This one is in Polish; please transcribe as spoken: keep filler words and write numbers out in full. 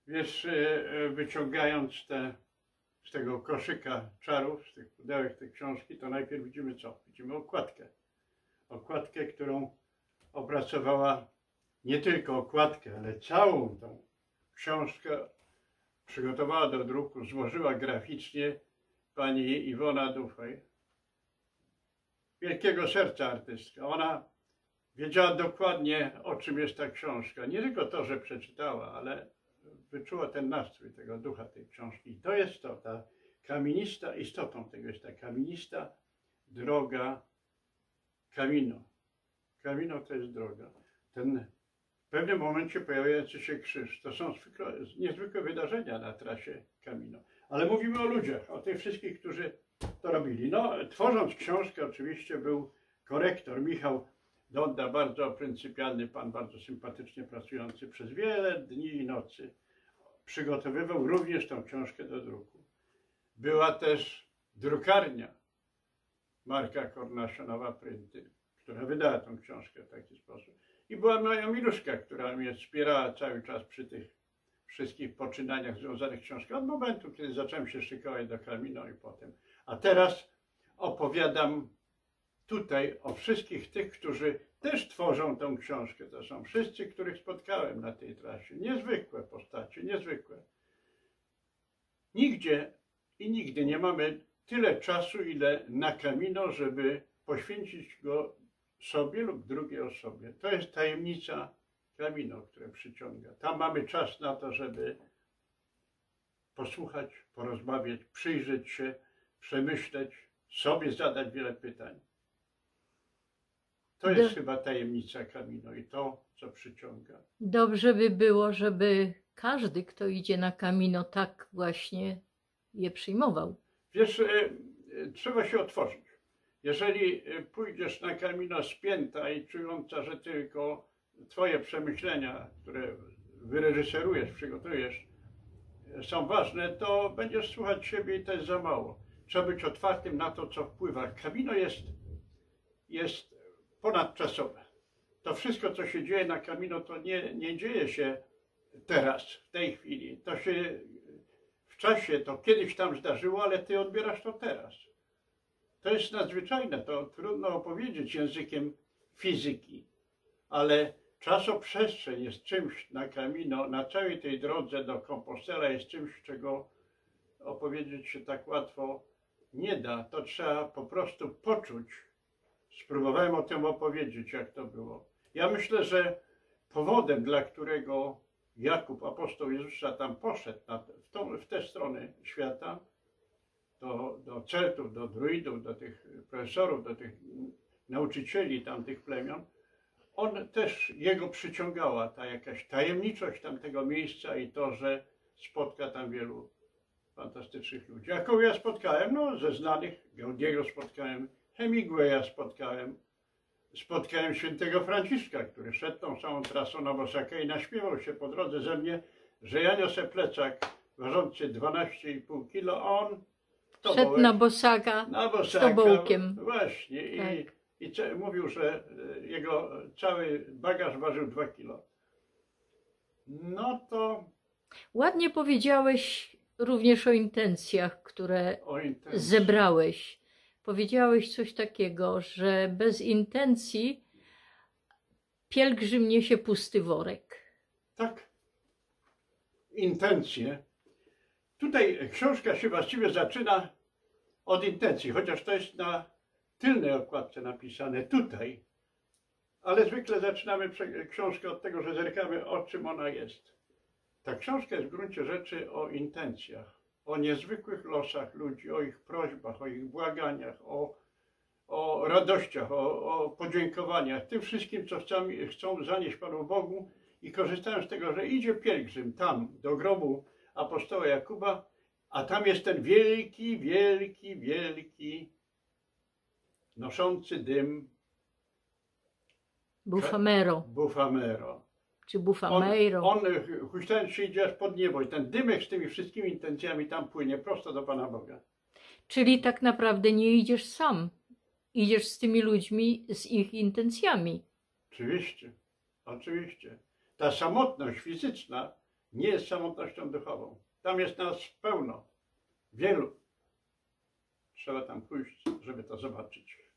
Wiesz, wyciągając te, z tego koszyka czarów, z tych pudełek, te książki, to najpierw widzimy co? Widzimy okładkę. Okładkę, którą opracowała nie tylko okładkę, ale całą tą książkę przygotowała do druku, złożyła graficznie pani Iwona Dufaj. Wielkiego serca artystka. Ona wiedziała dokładnie, o czym jest ta książka. Nie tylko to, że przeczytała, ale wyczuła ten nastrój, tego ducha tej książki. I to jest to, ta kamienista, istotą tego jest ta kamienista droga Camino. Camino to jest droga. Ten w pewnym momencie pojawiający się krzyż. To są zwykle, niezwykłe wydarzenia na trasie Camino. Ale mówimy o ludziach, o tych wszystkich, którzy to robili. No, tworząc książkę oczywiście był korektor Michał Donda, bardzo pryncypialny pan, bardzo sympatycznie pracujący przez wiele dni i nocy. Przygotowywał również tą książkę do druku. Była też drukarnia Marka Kornasia, Nowa Prynty, która wydała tą książkę w taki sposób. I była moja Miluszka, która mnie wspierała cały czas przy tych wszystkich poczynaniach związanych z książką. Od momentu, kiedy zacząłem się szykować do Camino i potem. A teraz opowiadam tutaj o wszystkich tych, którzy też tworzą tę książkę. To są wszyscy, których spotkałem na tej trasie. Niezwykłe postacie, niezwykłe. Nigdzie i nigdy nie mamy tyle czasu, ile na Camino, żeby poświęcić go sobie lub drugiej osobie. To jest tajemnica Camino, które przyciąga. Tam mamy czas na to, żeby posłuchać, porozmawiać, przyjrzeć się, przemyśleć, sobie zadać wiele pytań. To jest Do... chyba tajemnica Camino i to, co przyciąga. Dobrze by było, żeby każdy, kto idzie na Camino, tak właśnie je przyjmował. Wiesz, e, trzeba się otworzyć. Jeżeli pójdziesz na Camino spięta i czująca, że tylko twoje przemyślenia, które wyreżyserujesz, przygotujesz, są ważne, to będziesz słuchać siebie i to jest za mało. Trzeba być otwartym na to, co wpływa. Camino jest, jest ponadczasowe. To wszystko, co się dzieje na Camino, to nie, nie dzieje się teraz, w tej chwili. To się w czasie, to kiedyś tam zdarzyło, ale ty odbierasz to teraz. To jest nadzwyczajne, to trudno opowiedzieć językiem fizyki, ale czasoprzestrzeń jest czymś na Camino, na całej tej drodze do Compostela jest czymś, czego opowiedzieć się tak łatwo nie da. To trzeba po prostu poczuć. Spróbowałem o tym opowiedzieć, jak to było. Ja myślę, że powodem, dla którego Jakub, apostoł Jezusa, tam poszedł na, w, tą, w tę stronę świata, do, do Celtów, do druidów, do tych profesorów, do tych nauczycieli tamtych plemion, on też, jego przyciągała ta jakaś tajemniczość tamtego miejsca i to, że spotka tam wielu fantastycznych ludzi. Jaką ja spotkałem? No, ze znanych, Gaudiego spotkałem, Hemingwaya spotkałem, spotkałem świętego Franciszka, który szedł tą samą trasą na bosaka i naśpiewał się po drodze ze mnie, że ja niosę plecak ważący dwanaście i pół kilo, a on szedł na bosaka, na bosaka z tobołkiem. Właśnie. Tak. I, i mówił, że jego cały bagaż ważył dwa kilo. No to... Ładnie powiedziałeś również o intencjach, które o intencji. zebrałeś. Powiedziałeś coś takiego, że bez intencji pielgrzym niesie pusty worek. Tak. Intencje. Tutaj książka się właściwie zaczyna od intencji, chociaż to jest na tylnej okładce napisane tutaj. Ale zwykle zaczynamy książkę od tego, że zerkamy, o czym ona jest. Ta książka jest w gruncie rzeczy o intencjach, o niezwykłych losach ludzi, o ich prośbach, o ich błaganiach, o, o radościach, o, o podziękowaniach, tym wszystkim, co chcą, chcą zanieść Panu Bogu i korzystają z tego, że idzie pielgrzym tam, do grobu apostoła Jakuba, a tam jest ten wielki, wielki, wielki, noszący dym Bufamero. Bufamero. Czy Bufameiro. On, on huśtając się idzie aż pod niebo i ten dymek z tymi wszystkimi intencjami tam płynie prosto do Pana Boga. Czyli tak naprawdę nie idziesz sam. Idziesz z tymi ludźmi, z ich intencjami. Oczywiście, oczywiście. Ta samotność fizyczna nie jest samotnością duchową. Tam jest nas pełno, wielu. Trzeba tam pójść, żeby to zobaczyć.